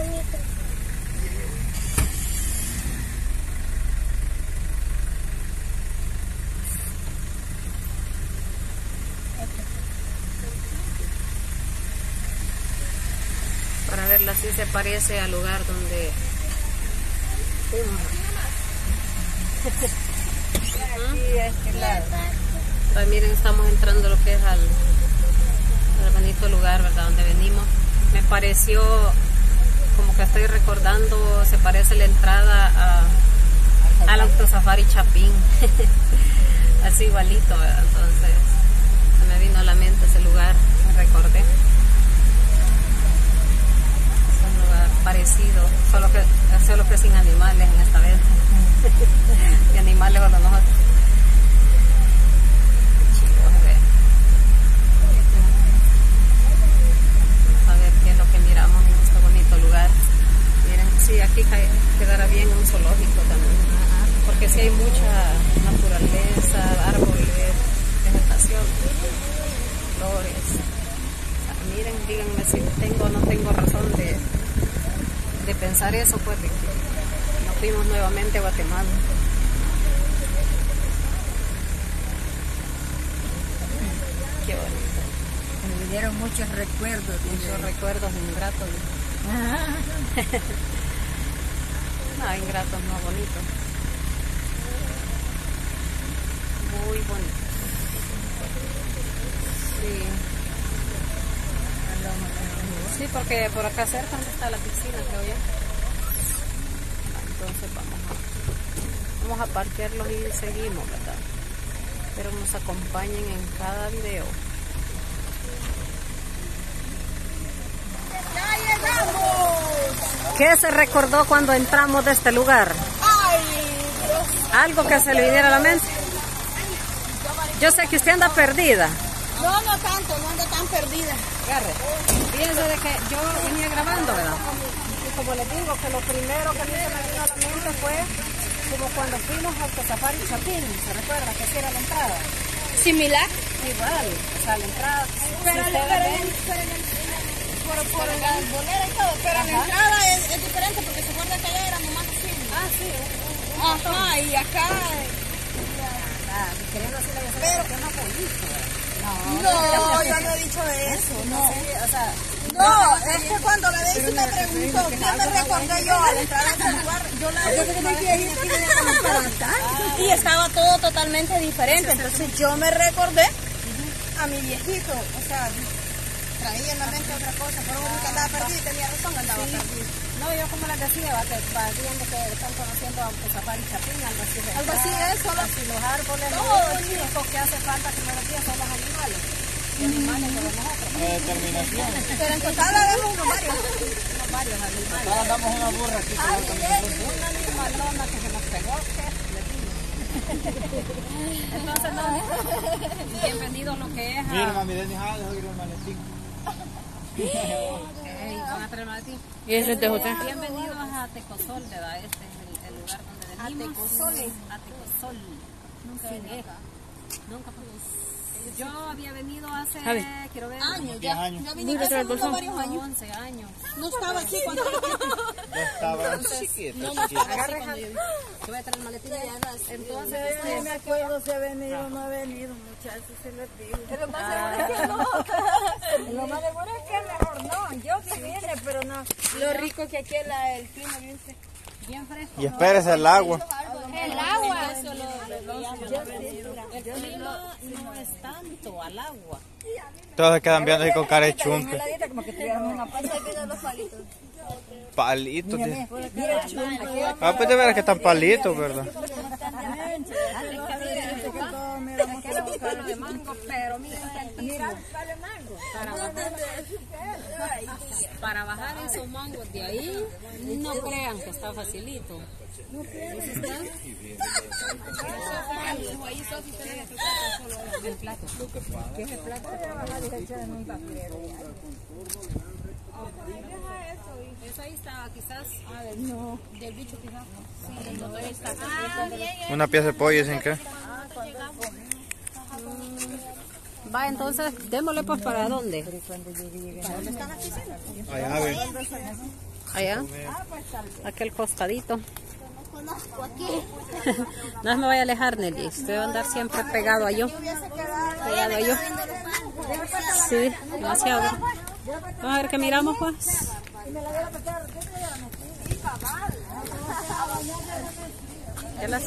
Para verla así se parece al lugar donde pues miren, estamos entrando lo que es al bonito lugar, ¿verdad? Donde venimos. Me pareció como que estoy recordando, se parece la entrada al Autosafari Chapín. Así igualito, ¿verdad? Entonces se me vino a la mente ese lugar, me recordé. Es un lugar parecido, solo que sin animales en esta vez. Y animales o nosotros. Sí, aquí quedará bien un zoológico también, porque sí hay mucha naturaleza, árboles, vegetación, flores. O sea, miren, díganme si tengo o no tengo razón de pensar eso, pues de que nos fuimos nuevamente a Guatemala. Qué bonito. Me dieron muchos recuerdos. Muchos recuerdos ingratos. No, ingratos, no, bonitos. Muy bonito. Sí. Sí, porque por acá cerca está la piscina, creo yo. Entonces vamos a parquearlos y seguimos, ¿verdad? Espero nos acompañen en cada video. ¡Ya llegamos! ¿Qué se recordó cuando entramos de este lugar? ¡Ay, Dios! ¿Algo que se le viniera a la mente? Yo sé que usted anda perdida. No, no tanto, no ando tan perdida. Agarre. Fíjense de que yo venía grabando, ¿verdad? Y como les digo, que lo primero que a mí se me vino a la mente fue como cuando fuimos al Autosafari Chapín. ¿Se recuerda que esa era la entrada? ¿Similar? Igual, o sea, la entrada. Por la bolera y todo, pero la entrada es diferente porque se acuerda que allá era nomás así. Ah, sí. Ajá, y acá... Queriendo decirle a pero que es más bonito. No, yo no he dicho eso, no. O sea, No, es que cuando la Daisy me preguntó qué me recordé yo al entrar a ese lugar, yo la y estaba todo totalmente diferente, entonces yo me recordé a mi viejito, o sea, traía en la mente otra cosa, pero uno que andaba perdido, tenía razón, andaba perdido. no, yo como les decía, va viendo que están conociendo a Autosafari Chapín, algo así. Algo así es, solo así los árboles, todo, lo único que hace falta, como decía, son los animales. Y animales que vemos nosotros. Determinación. pero en total la vemos Varios animales. Ahora damos una burra aquí. Una animalona que se nos pegó, ¿qué? Entonces, no, bienvenidos lo que es Mira, mami, de nada, dejo ir el maletín. van a traer el maletín. ¿Y ese es de José? Bienvenidos a Tecosol, ¿verdad? Este es el lugar donde venimos. A Tecosol. Nunca vine acá. Nunca fui. Yo había venido hace, quiero ver, años, 10 años. ya vine hace varios años. 11 años. No estaba aquí cuando Ya estaba chiquito, Yo voy a traer el maletín. Entonces, No me acuerdo si ha venido o no ha venido, muchachos, se los digo. Lo más seguro es que no. Lo más seguro es que mejor no, yo sí vine, pero no. Lo rico que aquí el clima bien fresco. Y espérese el agua. el agua. El clima no es tanto al agua. Todos se quedan viendo así con cara de chumpe. Como que tuviéramos una Palitos. mira, Ah, pues de veras que están palitos, ¿verdad? De mango, pero mira, para bajar esos mangos de ahí, no crean que está facilito. El plato. ¿Qué es el plato? Eso ahí está, quizás. A ver, no. Del bicho quizás. Sí, el doctor está. Una pieza de pollo, ¿sin qué? Va, entonces, démosle pues para dónde. Allá, ven. Allá, aquel costadito. Conozco aquí. No me voy a alejar, Nelly. Usted va a andar siempre pegado a yo. Pegado a yo. Sí, demasiado. Vamos a ver qué miramos, pues. ¿Qué las?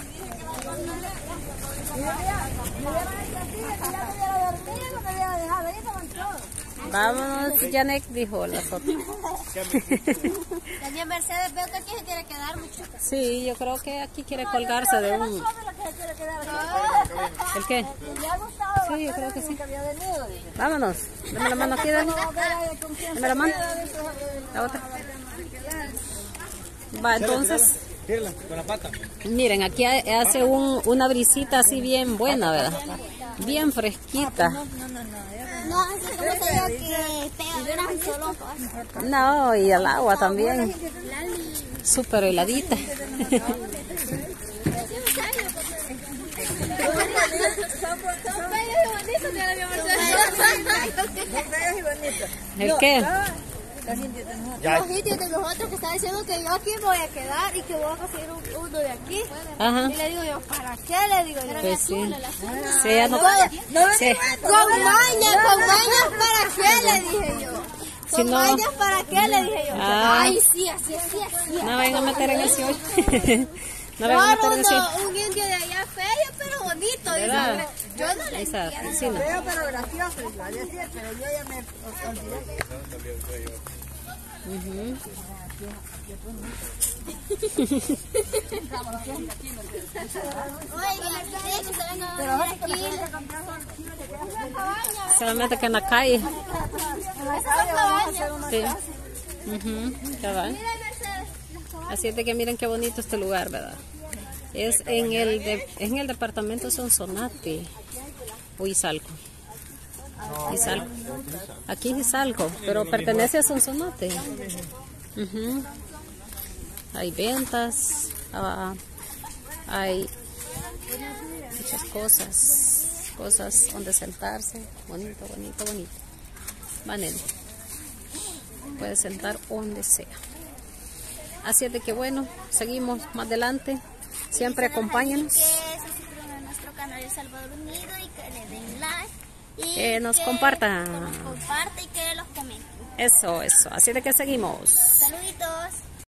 Vámonos, Janek, dijo la otra. También Mercedes, veo que aquí se quiere quedar mucho. Sí, yo creo que aquí quiere colgarse de un... ¿El qué? Sí, yo creo que sí. Vámonos. Dame la mano aquí, Dani. Dame la mano. La otra. Va, entonces... Con la pata. Miren, aquí hace una brisita así bien buena, ¿verdad? Bien fresquita. No, así como te digo que pega gran solo. No, y el agua también. Súper heladita. ¿El qué? Los sitios de nosotros que está diciendo que yo aquí me voy a quedar y que voy a conseguir uno de aquí. Ajá. Y le digo yo, ¿para qué? Le digo yo. Pues sí. Sí, ya no. Sí. Con mañas, ¿para qué? Le dije yo. Si Con no- mañas, ¿para qué? Le dije yo. Ah. Ay, sí, así. No vayan a meter en ese hoy. No vayan a meter en ese hoy. Un indio de allá feo, pero bonito. ¿Verdad? Dice. Yo no le Esa piscina. pero gracioso, pero yo ya me olvidé. Ujú. Oiga, que se vengan a vivir aquí. Solamente que en la calle. Esas son cabañas. Sí. Cabal. Así es de que miren qué bonito este lugar, ¿verdad? Es en el departamento Sonsonate o Izalco. Izalco. Aquí es Izalco, pero pertenece a Sonsonate. Ujú. Hay ventas, hay muchas cosas donde sentarse. Bonito. Vanel, puede sentar donde sea. Así es de que bueno, seguimos más adelante. Siempre acompáñenos. Que se suscriban a nuestro canal El Salvador Unido y que le den like. Y Que nos compartan. Que nos compartan y que los comenten. Eso. Así es de que seguimos. Saluditos.